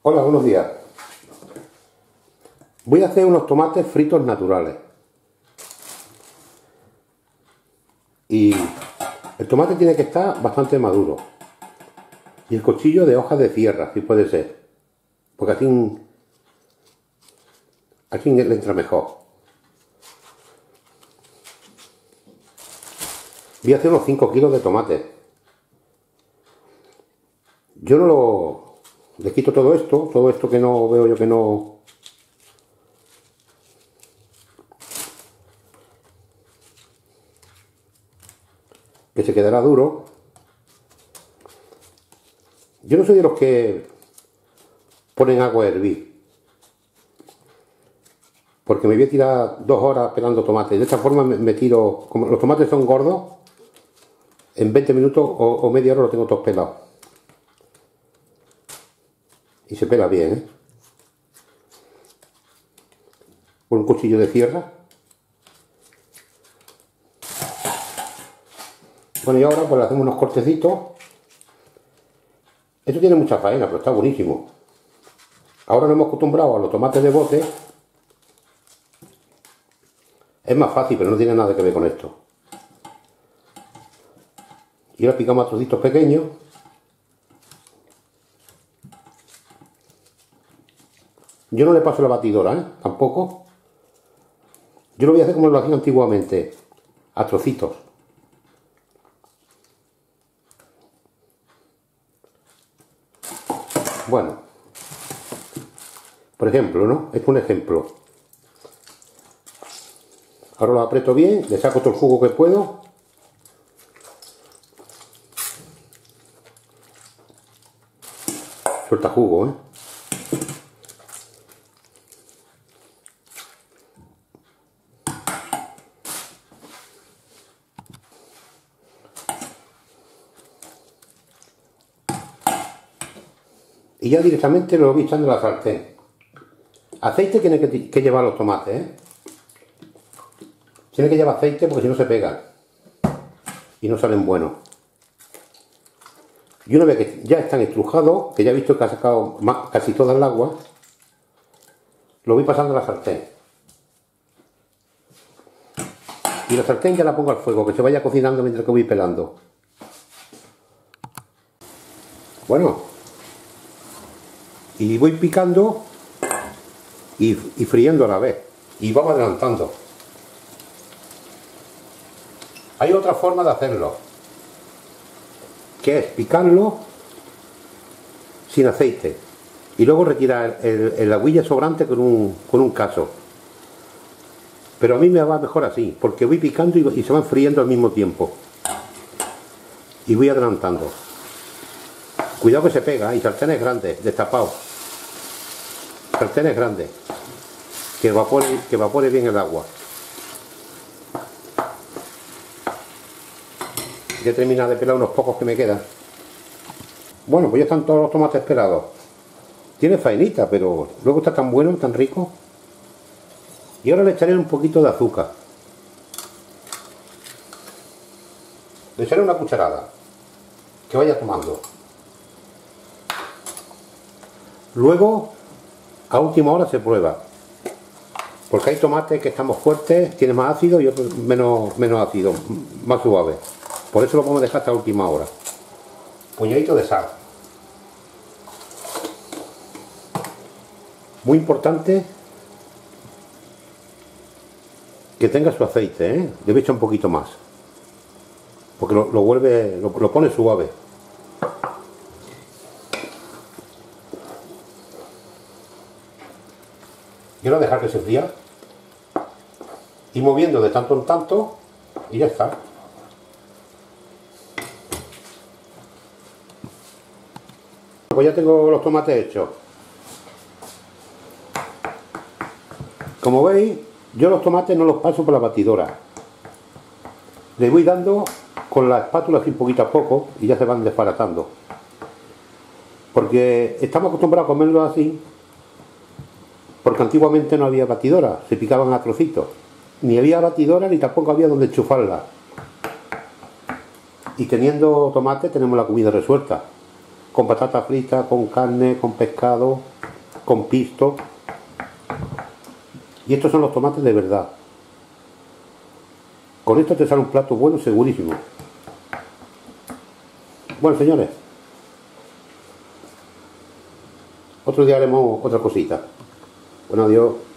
Hola, buenos días. Voy a hacer unos tomates fritos naturales. Y el tomate tiene que estar bastante maduro. Y el cuchillo de hojas de sierra, si puede ser. Porque así le entra mejor. Voy a hacer unos 5 kilos de tomate. Yo no le quito todo esto que no veo yo que no... que se quedará duro. Yo no soy de los que ponen agua a hervir, porque me voy a tirar 2 horas pelando tomates. De esta forma me tiro, como los tomates son gordos, en 20 minutos o media hora lo tengo todos pelados. Y se pela bien, ¿eh? Con un cuchillo de sierra. Bueno, y ahora pues le hacemos unos cortecitos. Esto tiene mucha faena, pero está buenísimo. Ahora nos hemos acostumbrado a los tomates de bote. Es más fácil, pero no tiene nada que ver con esto. Y ahora picamos a trocitos pequeños. Yo no le paso la batidora, ¿eh? Tampoco. Yo lo voy a hacer como lo hacía antiguamente, a trocitos. Bueno, por ejemplo, ¿no? Es un ejemplo. Ahora lo aprieto bien, le saco todo el jugo que puedo. Suelta jugo, ¿eh? Y ya directamente lo voy echando en la sartén. Aceite tiene que llevar los tomates, ¿eh? Tiene que llevar aceite porque si no se pegan. Y no salen buenos. Y una vez que ya están estrujados, que ya he visto que ha sacado casi toda el agua, lo voy pasando a la sartén. Y la sartén ya la pongo al fuego, que se vaya cocinando mientras que voy pelando. Bueno. Y voy picando y friendo a la vez. Y vamos adelantando. Hay otra forma de hacerlo, que es picarlo sin aceite y luego retirar el agüilla sobrante con un cazo. Pero a mí me va mejor así, porque voy picando y se van friendo al mismo tiempo. Y voy adelantando. Cuidado que se pega, y sartenes grandes, destapados. Sartenes grandes, que evapore bien el agua. Ya he terminado de pelar unos pocos que me quedan. Bueno, pues ya están todos los tomates pelados. Tiene faenita, pero luego está tan bueno, tan rico. Y ahora le echaré un poquito de azúcar. Le echaré una cucharada, que vaya tomando. Luego, a última hora se prueba. Porque hay tomates que están más fuertes, tienen más ácido, y otros menos ácido, más suave. Por eso lo vamos a dejar hasta la última hora. Puñadito de sal. Muy importante que tenga su aceite, ¿eh? Le voy a echar un poquito más. Porque lo pone suave. Y ahora dejar que se fría. Y moviendo de tanto en tanto. Y ya está. Pues ya tengo los tomates hechos. Como veis, yo los tomates no los paso por la batidora. Les voy dando con la espátula así poquito a poco y ya se van desbaratando. Porque estamos acostumbrados a comerlos así, porque antiguamente no había batidora, se picaban a trocitos. Ni había batidora ni tampoco había donde enchufarla. Y teniendo tomate tenemos la comida resuelta. Con patatas fritas, con carne, con pescado, con pisto. Y estos son los tomates de verdad. Con esto te sale un plato bueno segurísimo. Bueno, señores, otro día haremos otra cosita. Bueno, adiós.